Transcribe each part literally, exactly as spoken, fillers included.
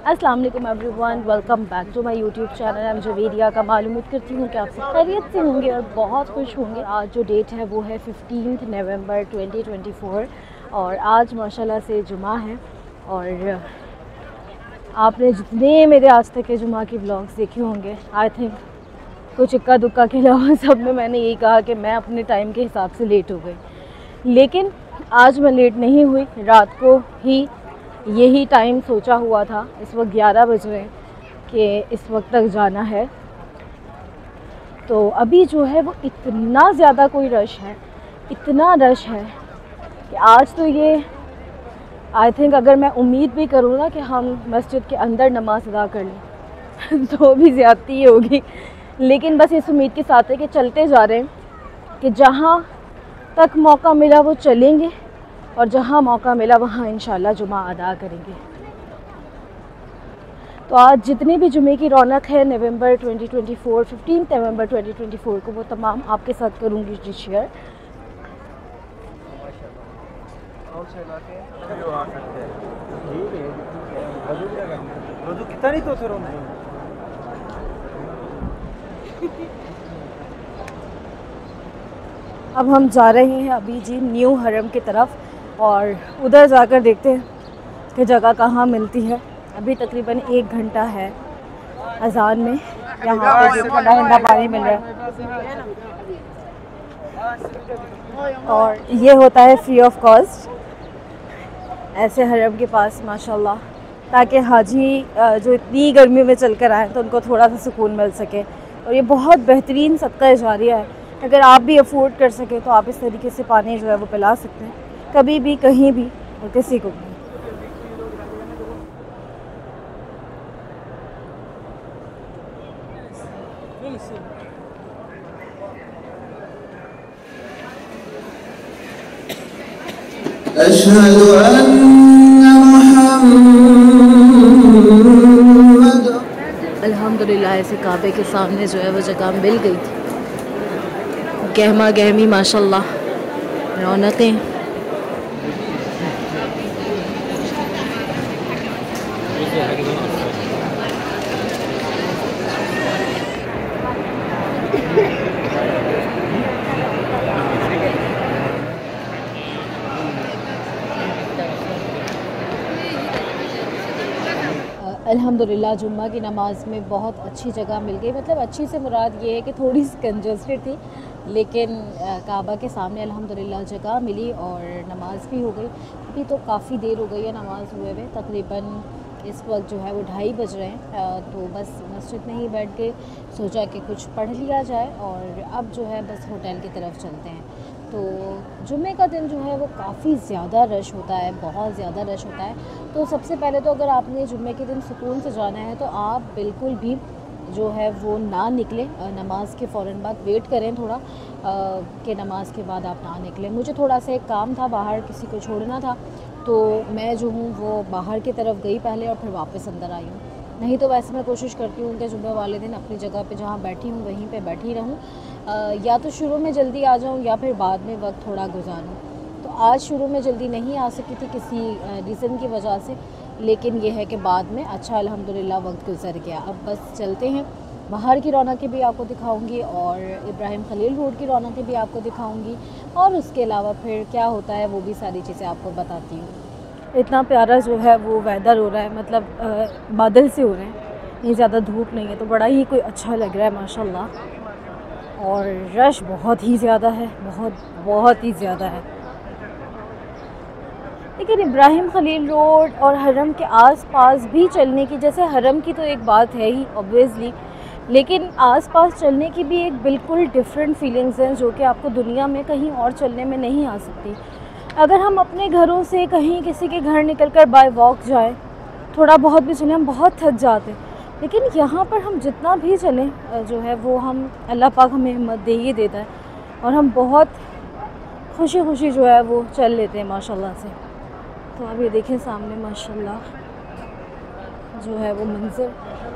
अस्सलाम वालेकुम everyone, welcome back to my YouTube channel. मैं जवेरिया का मालूम करती हूँ कि आप सब खैरियत से होंगे और बहुत खुश होंगे। आज जो डेट है वो है fifteen November twenty twenty four और आज माशाल्लाह से जुमा है। और आपने जितने मेरे आज तक के जुमा के व्लॉग्स देखे होंगे, आई थिंक कुछ इक्का दुक्का के अलावा सब में मैंने यही कहा कि मैं अपने टाइम के हिसाब से लेट हो गई, लेकिन आज मैं लेट नहीं हुई। रात को ही यही टाइम सोचा हुआ था। इस वक्त ग्यारह बज रहे हैं कि इस वक्त तक जाना है। तो अभी जो है वो इतना ज़्यादा कोई रश है, इतना रश है कि आज तो ये आई थिंक अगर मैं उम्मीद भी करूँ ना कि हम मस्जिद के अंदर नमाज अदा कर लें तो भी ज़्यादती होगी, लेकिन बस इस उम्मीद के साथ है कि चलते जा रहे हैं कि जहाँ तक मौका मिला वो चलेंगे और जहाँ मौका मिला वहाँ इंशाल्लाह जुमा अदा करेंगे। तो आज जितनी भी जुमे की रौनक है November twenty twenty four, fifteen November twenty twenty four को, वो तमाम आपके साथ करूँगी जी शेयर। अब हम जा रहे हैं अभी जी न्यू हरम की तरफ और उधर जाकर देखते हैं कि जगह कहाँ मिलती है। अभी तकरीबन एक घंटा है अजान में, यहाँ पे ठंडा ठंडा पानी मिल रहा है और ये होता है फ्री ऑफ कॉस्ट ऐसे हरम के पास माशाल्लाह, ताकि हाजी जो इतनी गर्मी में चल कर आए तो उनको थोड़ा सा सुकून मिल सके। और ये बहुत बेहतरीन सदका जारिया है, अगर आप भी अफोर्ड कर सके तो आप इस तरीके से पानी जो है वो पिला सकते हैं कभी भी कहीं भी और किसी को भी। अशहदु अन्ना मुहम्मद। अल्हम्दुलिल्लाह ऐसे काबे के सामने जो है वो जगह मिल गई थी। गहमा गहमी माशाल्लाह रौनकें। अल्हम्दुलिल्लाह जुम्मा की नमाज में बहुत अच्छी जगह मिल गई। मतलब अच्छी से मुराद ये है कि थोड़ी सी कंजस्टेड थी, लेकिन काबा के सामने अल्हम्दुलिल्लाह जगह मिली और नमाज भी हो गई। अभी तो काफ़ी देर हो गई है नमाज हुए हुए, तकरीबन इस वक्त जो है वो ढाई बज रहे हैं। तो बस मस्जिद में ही बैठ के सोचा कि कुछ पढ़ लिया जाए और अब जो है बस होटल की तरफ चलते हैं। तो जुम्मे का दिन जो है वो काफ़ी ज़्यादा रश होता है, बहुत ज़्यादा रश होता है। तो सबसे पहले तो अगर आपने जुम्मे के दिन सुकून से जाना है तो आप बिल्कुल भी जो है वो ना निकले। नमाज के फ़ौरन बाद वेट करें थोड़ा कि नमाज के बाद आप ना निकलें। मुझे थोड़ा सा एक काम था, बाहर किसी को छोड़ना था, तो मैं जो हूँ वो बाहर की तरफ गई पहले और फिर वापस अंदर आई हूँ। नहीं तो वैसे मैं कोशिश करती हूँ कि जुम्मे वाले दिन अपनी जगह पे जहाँ बैठी हूँ वहीं पे बैठी रहूँ, या तो शुरू में जल्दी आ जाऊँ या फिर बाद में वक्त थोड़ा गुजारूँ। तो आज शुरू में जल्दी नहीं आ सकी थी किसी रीज़न की वजह से, लेकिन ये है कि बाद में अच्छा अल्हम्दुलिल्लाह वक्त गुजर गया। अब बस चलते हैं, बाहर की रौनकें भी आपको दिखाऊंगी और इब्राहिम खलील रोड की रौनकें भी आपको दिखाऊंगी और उसके अलावा फिर क्या होता है वो भी सारी चीज़ें आपको बताती हूँ। इतना प्यारा जो है वो वेदर हो रहा है, मतलब आ, बादल से हो रहे हैं, नहीं ज़्यादा धूप नहीं है, तो बड़ा ही कोई अच्छा लग रहा है माशाल्लाह। और रश बहुत ही ज़्यादा है, बहुत बहुत ही ज़्यादा है। लेकिन इब्राहिम खलील रोड और हरम के आसपास भी चलने की, जैसे हरम की तो एक बात है ही ऑब्वियसली, लेकिन आसपास चलने की भी एक बिल्कुल डिफरेंट फीलिंग्स हैं जो कि आपको दुनिया में कहीं और चलने में नहीं आ सकती। अगर हम अपने घरों से कहीं किसी के घर निकलकर बाय वॉक जाएं, थोड़ा बहुत भी चलें, हम बहुत थक जाते हैं, लेकिन यहाँ पर हम जितना भी चलें जो है वो हम अल्लाह पाक हमें हिम्मत दे ही देता है और हम बहुत खुशी खुशी जो है वो चल लेते हैं माशाल्लाह से। तो अब ये देखें सामने माशाल्लाह जो है वो मंज़र,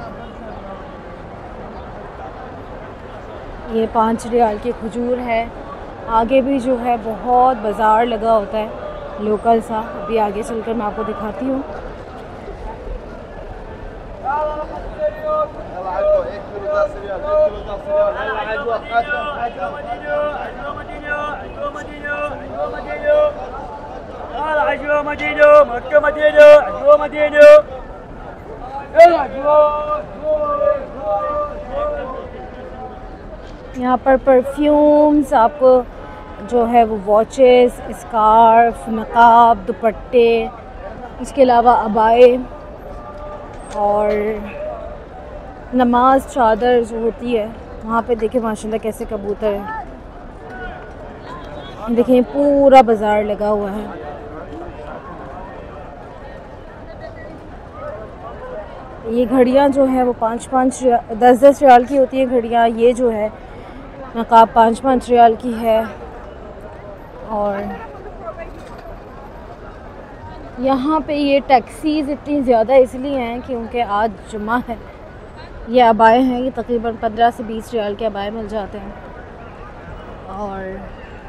ये पाँच रियाल के खजूर है। आगे भी जो है बहुत बाज़ार लगा होता है लोकल सा, अभी आगे चलकर मैं आपको दिखाती हूँ। यहाँ पर परफ्यूम्स आपको जो है वो वॉचेस, स्कार्फ, नकाब, दुपट्टे, इसके अलावा अबाए और नमाज चादर जो होती है वहाँ पे देखें माशाल्लाह कैसे कबूतर है। देखिए पूरा बाज़ार लगा हुआ है। ये घड़ियाँ जो है वो पाँच पाँच दस दस रियाल की होती है घड़ियाँ। ये जो है नकाब पाँच पाँच रियाल की है। और यहाँ पे ये टैक्सीज़ इतनी ज़्यादा इसलिए हैं क्योंकि आज जुम्मा है। ये अबाए हैं, ये तकरीबन पंद्रह से बीस रियाल के अबाए मिल जाते हैं। और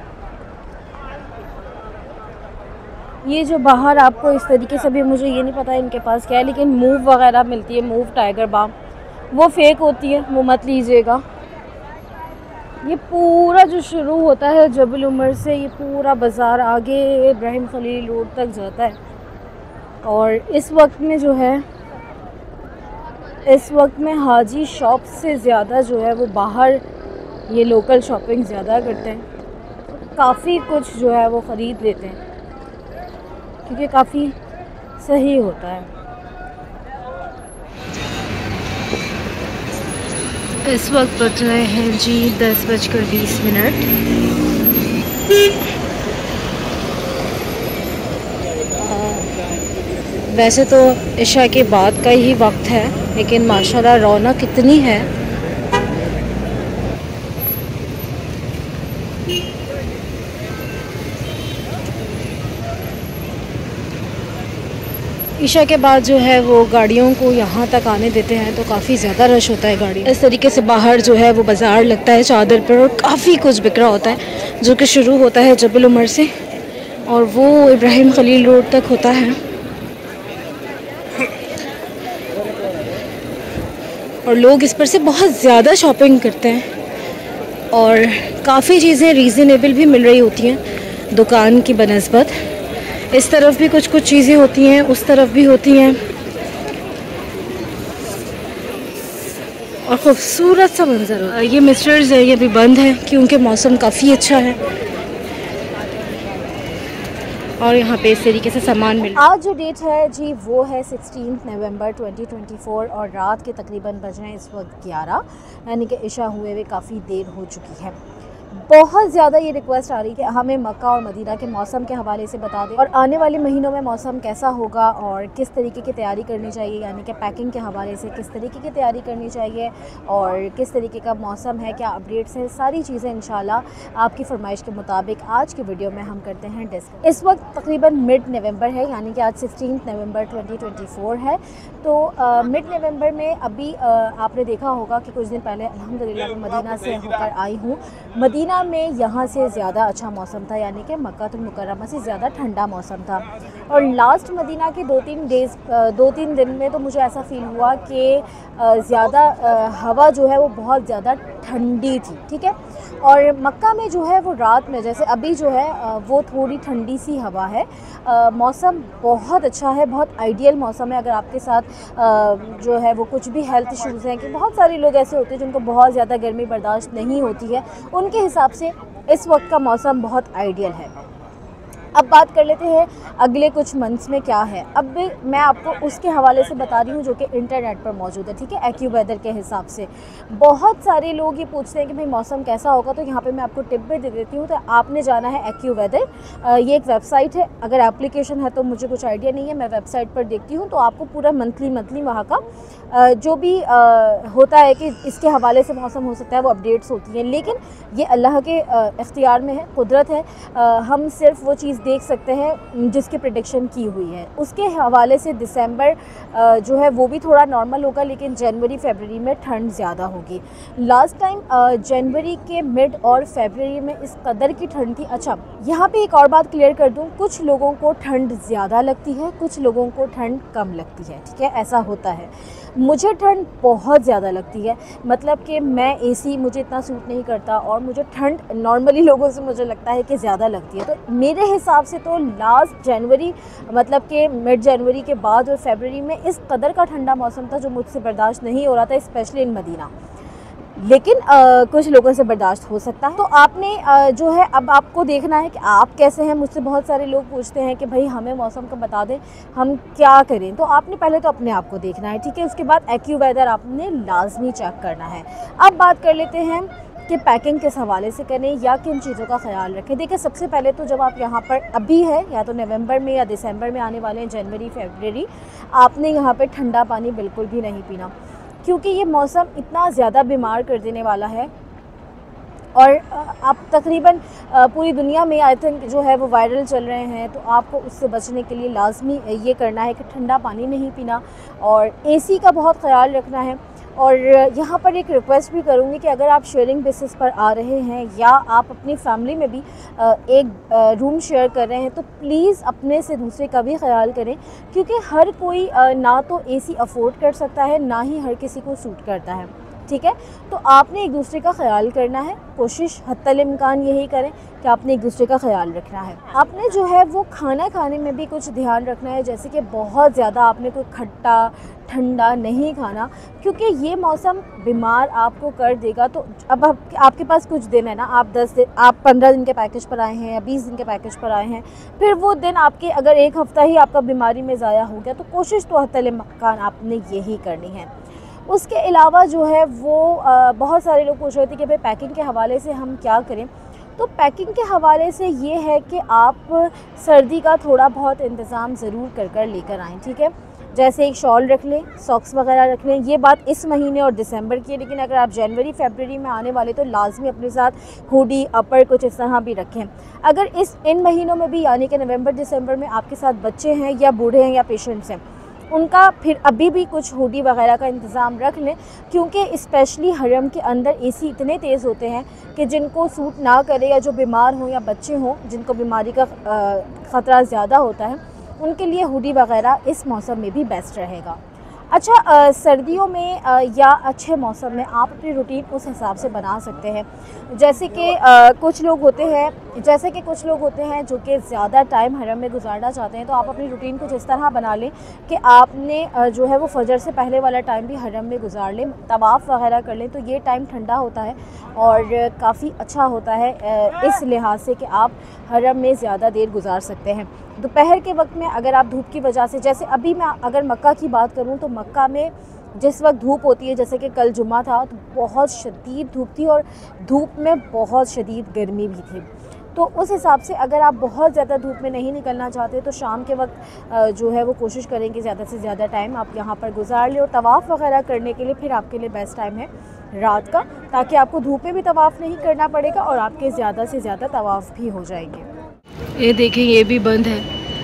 ये जो बाहर आपको इस तरीके से भी, मुझे ये नहीं पता इनके पास क्या है, लेकिन मूव वगैरह मिलती है, मूव टाइगर बाम, वो फेक होती है, वो मत लीजिएगा। ये पूरा जो शुरू होता है जबल उमर से, ये पूरा बाज़ार आगे इब्राहिम खलील रोड तक जाता है। और इस वक्त में जो है इस वक्त में हाजी शॉप से ज़्यादा जो है वो बाहर ये लोकल शॉपिंग ज़्यादा करते हैं। काफ़ी कुछ जो है वो ख़रीद लेते हैं क्योंकि काफ़ी सही होता है। इस वक्त बज रहे हैं जी दस बजकर बीस मिनट। वैसे तो इशा के बाद का ही वक्त है, लेकिन माशाल्लाह रौनक कितनी है। इशा के बाद जो है वो गाड़ियों को यहाँ तक आने देते हैं तो काफ़ी ज़्यादा रश होता है गाड़ी। इस तरीके से बाहर जो है वो बाज़ार लगता है चादर पर, और काफ़ी कुछ बिक रहा होता है जो कि शुरू होता है जबल उमर से और वो इब्राहिम खलील रोड तक होता है। और लोग इस पर से बहुत ज़्यादा शॉपिंग करते हैं और काफ़ी चीज़ें रीज़नेबल भी मिल रही होती हैं दुकान की बनस्बत। इस तरफ भी कुछ कुछ चीज़ें होती हैं, उस तरफ भी होती हैं। और ख़ूबसूरत सा मंजर है। ये मिस्टर्स है, ये भी बंद है क्योंकि मौसम काफ़ी अच्छा है और यहाँ पे इस तरीके से सामान मिल। आज जो डेट है जी वो है सोलह नवंबर दो हज़ार चौबीस और रात के तकरीबन बज रहे हैं इस वक्त ग्यारह, यानी कि इशा हुए हुए काफ़ी देर हो चुकी है। बहुत ज़्यादा ये रिक्वेस्ट आ रही है कि हमें मक्का और मदीना के मौसम के हवाले से बता दें और आने वाले महीनों में मौसम कैसा होगा और किस तरीके की तैयारी करनी चाहिए, यानी कि पैकिंग के हवाले से किस तरीके की तैयारी करनी चाहिए और किस तरीके का मौसम है, क्या अपडेट्स हैं, सारी चीज़ें इंशाल्लाह आपकी फरमाइश के मुताबिक आज की वीडियो में हम करते हैं डिस्कस। इस वक्त तकरीबन मिड नवंबर है, यानी कि आज सोलह नवंबर दो हज़ार चौबीस है। तो मिड नवंबर में अभी आ, आपने देखा होगा कि कुछ दिन पहले अल्हम्दुलिल्लाह मैं मदीना से होकर आई हूँ। मदीना में यहाँ से ज़्यादा अच्छा मौसम था, यानी कि मक्कातुल मुकर्रमा से ज़्यादा ठंडा मौसम था। और लास्ट मदीना के दो तीन डेज़ दो तीन दिन में तो मुझे ऐसा फ़ील हुआ कि ज़्यादा हवा जो है वो बहुत ज़्यादा ठंडी थी, ठीक है। और मक्का में जो है वो रात में जैसे अभी जो है वो थोड़ी ठंडी सी हवा है। मौसम बहुत अच्छा है, बहुत आइडियल मौसम है। अगर आपके साथ आ, जो है वो कुछ भी हेल्थ इश्यूज़ हैं, कि बहुत सारे लोग ऐसे होते हैं जिनको बहुत ज़्यादा गर्मी बर्दाश्त नहीं होती है, उनके हिसाब से इस वक्त का मौसम बहुत आइडियल है। अब बात कर लेते हैं अगले कुछ मंथ्स में क्या है। अब मैं आपको उसके हवाले से बता रही हूँ जो कि इंटरनेट पर मौजूद है, ठीक है, एक्यू वेदर के हिसाब से। बहुत सारे लोग ये पूछते हैं कि भाई मौसम कैसा होगा, तो यहाँ पे मैं आपको टिप भी दे देती हूँ। तो आपने जाना है एक्यू वेदर, ये एक वेबसाइट है। अगर एप्लीकेशन है तो मुझे कुछ आइडिया नहीं है, मैं वेबसाइट पर देखती हूँ। तो आपको पूरा मंथली मंथली वहाँ का जो भी होता है कि इसके हवाले से मौसम हो सकता है वो अपडेट्स होती हैं, लेकिन ये अल्लाह के इख्तियार में है, कुदरत है। हम सिर्फ वो चीज़ देख सकते हैं जिसकी प्रेडिक्शन की हुई है। उसके हवाले से दिसंबर जो है वो भी थोड़ा नॉर्मल होगा, लेकिन जनवरी फरवरी में ठंड ज़्यादा होगी। लास्ट टाइम जनवरी के मिड और फरवरी में इस कदर की ठंड थी। अच्छा, यहाँ पे एक और बात क्लियर कर दूँ, कुछ लोगों को ठंड ज़्यादा लगती है, कुछ लोगों को ठंड कम लगती है, ठीक है, ऐसा होता है। मुझे ठंड बहुत ज़्यादा लगती है, मतलब कि मैं एसी मुझे इतना सूट नहीं करता और मुझे ठंड नॉर्मली लोगों से मुझे लगता है कि ज़्यादा लगती है। तो मेरे हिसाब से तो लास्ट जनवरी मतलब कि मिड जनवरी के बाद और फरवरी में इस कदर का ठंडा मौसम था जो मुझसे बर्दाश्त नहीं हो रहा था, स्पेशली इन मदीना। लेकिन आ, कुछ लोगों से बर्दाश्त हो सकता है। तो आपने आ, जो है अब आपको देखना है कि आप कैसे हैं। मुझसे बहुत सारे लोग पूछते हैं कि भाई हमें मौसम का बता दें, हम क्या करें। तो आपने पहले तो अपने आप को देखना है, ठीक है। उसके बाद एक्यू वेदर आपने लाजमी चेक करना है। अब बात कर लेते हैं कि पैकिंग किस हवाले से करें या किन चीज़ों का ख्याल रखें। देखिए, सबसे पहले तो जब आप यहाँ पर अभी है या तो नवंबर में या दिसंबर में आने वाले हैं, जनवरी फरवरी, आपने यहाँ पर ठंडा पानी बिल्कुल भी नहीं पीना, क्योंकि ये मौसम इतना ज़्यादा बीमार कर देने वाला है। और आप तकरीबन पूरी दुनिया में आई थिंक जो है वो वायरल चल रहे हैं, तो आपको उससे बचने के लिए लाजमी ये करना है कि ठंडा पानी नहीं पीना और एसी का बहुत ख्याल रखना है। और यहाँ पर एक रिक्वेस्ट भी करूँगी कि अगर आप शेयरिंग बेसिस पर आ रहे हैं या आप अपनी फैमिली में भी एक रूम शेयर कर रहे हैं, तो प्लीज़ अपने से दूसरे का भी ख्याल करें, क्योंकि हर कोई ना तो एसी अफोर्ड कर सकता है, ना ही हर किसी को सूट करता है, ठीक है। तो आपने एक दूसरे का ख्याल करना है। कोशिश हत्तल इम्कान यही करें कि आपने एक दूसरे का ख्याल रखना है। आपने जो है वो खाना खाने में भी कुछ ध्यान रखना है, जैसे कि बहुत ज़्यादा आपने कोई खट्टा ठंडा नहीं खाना, क्योंकि ये मौसम बीमार आपको कर देगा। तो अब आप, आपके पास कुछ दिन है ना, आप दस दिन आप पंद्रह दिन के पैकेज पर आए हैं या बीस दिन के पैकेज पर आए हैं, फिर वो दिन आपके अगर एक हफ़्ता ही आपका बीमारी में ज़ाया हो गया, तो कोशिश तो हत्तल इम्कान आपने यही करनी है। उसके अलावा जो है वो आ, बहुत सारे लोग पूछ रहे थे कि भाई पैकिंग के हवाले से हम क्या करें। तो पैकिंग के हवाले से ये है कि आप सर्दी का थोड़ा बहुत इंतज़ाम ज़रूर कर कर लेकर आएँ, ठीक है। जैसे एक शॉल रख लें, सॉक्स वगैरह रख लें। ये बात इस महीने और दिसंबर की है, लेकिन अगर आप जनवरी फरवरी में आने वाले तो लाजमी अपने साथ हुडी अपर कुछ इस तरह भी रखें। अगर इस इन महीनों में भी यानी कि नवंबर दिसंबर में आपके साथ बच्चे हैं या बूढ़े हैं या पेशेंट्स हैं, उनका फिर अभी भी कुछ हुडी वगैरह का इंतज़ाम रख लें, क्योंकि स्पेशली हरम के अंदर एसी इतने तेज़ होते हैं कि जिनको सूट ना करे या जो बीमार हों या बच्चे हों जिनको बीमारी का ख़तरा ज़्यादा होता है, उनके लिए हुडी वगैरह इस मौसम में भी बेस्ट रहेगा। अच्छा, आ, सर्दियों में आ, या अच्छे मौसम में आप अपनी रूटीन उस हिसाब से बना सकते हैं। जैसे कि कुछ लोग होते हैं जैसे कि कुछ लोग होते हैं जो कि ज़्यादा टाइम हरम में गुजारना चाहते हैं, तो आप अपनी रूटीन कुछ इस तरह बना लें कि आपने आ, जो है वो फजर से पहले वाला टाइम भी हरम में गुजार लें, तवाफ़ वगैरह कर लें। तो ये टाइम ठंडा होता है और काफ़ी अच्छा होता है आ, इस लिहाज से कि आप हरम में ज़्यादा देर गुजार सकते हैं। दोपहर के वक्त में अगर आप धूप की वजह से, जैसे अभी मैं अगर मक्का की बात करूं तो मक्का में जिस वक्त धूप होती है, जैसे कि कल जुम्मा था, तो बहुत शदीद धूप थी और धूप में बहुत शदीद गर्मी भी थी। तो उस हिसाब से अगर आप बहुत ज़्यादा धूप में नहीं निकलना चाहते तो शाम के वक्त जो है वो कोशिश करें कि ज़्यादा से ज़्यादा टाइम आप यहाँ पर गुजार लें। और तवाफ़ वगैरह करने के लिए फिर आपके लिए बेस्ट टाइम है रात का, ताकि आपको धूप में भी तवाफ़ नहीं करना पड़ेगा और आपके ज़्यादा से ज़्यादा तवाफ़ भी हो जाएंगे। ये देखें, ये भी बंद है,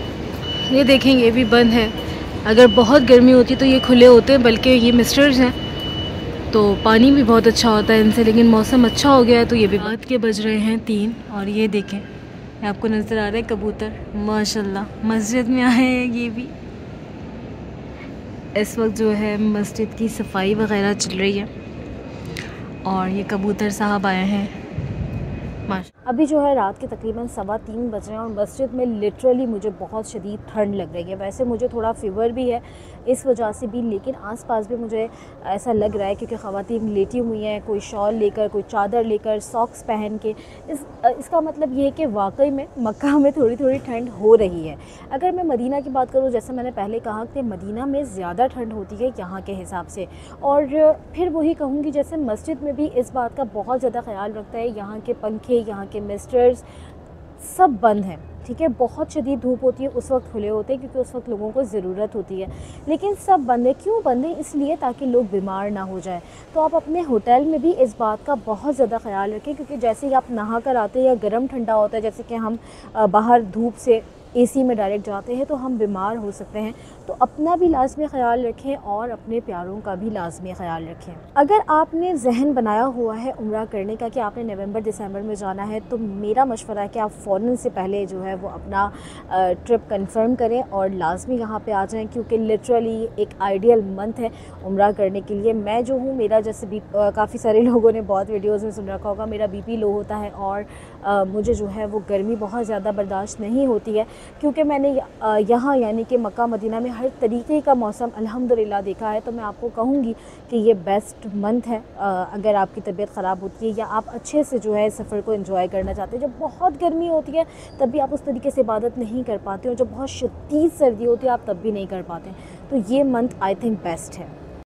ये देखें ये भी बंद है। अगर बहुत गर्मी होती तो ये खुले होते हैं, बल्कि ये मिस्टर्स हैं तो पानी भी बहुत अच्छा होता है इनसे, लेकिन मौसम अच्छा हो गया है तो ये भी। रात के बज रहे हैं तीन और ये देखें, आपको नज़र आ रहा है कबूतर, माशाल्लाह मस्जिद में आए हैं। ये भी इस वक्त जो है मस्जिद की सफाई वगैरह चल रही है और ये कबूतर साहब आए हैं। अभी जो है रात के तकरीबन सवा तीन बज रहे हैं और मस्जिद में लिटरली मुझे बहुत शदीद ठंड लग रही है। वैसे मुझे थोड़ा फीवर भी है इस वजह से भी, लेकिन आसपास भी मुझे ऐसा लग रहा है क्योंकि ख़वातीन लेटी हुई हैं, कोई शॉल लेकर, कोई चादर लेकर, सॉक्स पहन के। इस इसका मतलब ये है कि वाकई में मक्का में थोड़ी थोड़ी ठंड हो रही है। अगर मैं मदीना की बात करूँ, जैसे मैंने पहले कहा कि मदीना में ज़्यादा ठंड होती है यहाँ के हिसाब से, और फिर वही कहूँगी जैसे मस्जिद में भी इस बात का बहुत ज़्यादा ख्याल रखता है, यहाँ के पंखे, यहाँ के मिस्टर्स सब बंद हैं, ठीक है। बहुत शदीद धूप होती है उस वक्त खुले होते हैं क्योंकि उस वक्त लोगों को ज़रूरत होती है, लेकिन सब बंद है। क्यों बंद है? इसलिए ताकि लोग बीमार ना हो जाए। तो आप अपने होटल में भी इस बात का बहुत ज़्यादा ख्याल रखें, क्योंकि जैसे ही आप नहा कर आते हैं या गर्म ठंडा होता है, जैसे कि हम बाहर धूप से एसी में डायरेक्ट जाते हैं तो हम बीमार हो सकते हैं। तो अपना भी लाजमी ख़याल रखें और अपने प्यारों का भी लाजमी ख़याल रखें। अगर आपने जहन बनाया हुआ है उम्रा करने का कि आपने नवंबर दिसंबर में जाना है, तो मेरा मशवरा है कि आप फ़ौरन से पहले जो है वो अपना ट्रिप कंफर्म करें और लाजमी यहाँ पे आ जाएं, क्योंकि लिटरली एक आइडियल मंथ है उम्रा करने के लिए। मैं जो हूँ, मेरा जैसे बी काफ़ी सारे लोगों ने बहुत वीडियोस में सुन रखा होगा, मेरा बीपी लो होता है और आ, मुझे जो है वो गर्मी बहुत ज़्यादा बर्दाश्त नहीं होती है, क्योंकि मैंने यहाँ यानी कि मक्का मदीना में हर तरीके का मौसम अल्हम्दुलिल्लाह देखा है। तो मैं आपको कहूँगी कि ये बेस्ट मंथ है आ, अगर आपकी तबीयत ख़राब होती है या आप अच्छे से जो है सफ़र को एंजॉय करना चाहते हैं। जब बहुत गर्मी होती है तब भी आप उस तरीके से इबादत नहीं कर पाते, और जब बहुत शदीद सर्दी होती है आप तब भी नहीं कर पाते, तो ये मंथ आई थिंक बेस्ट है।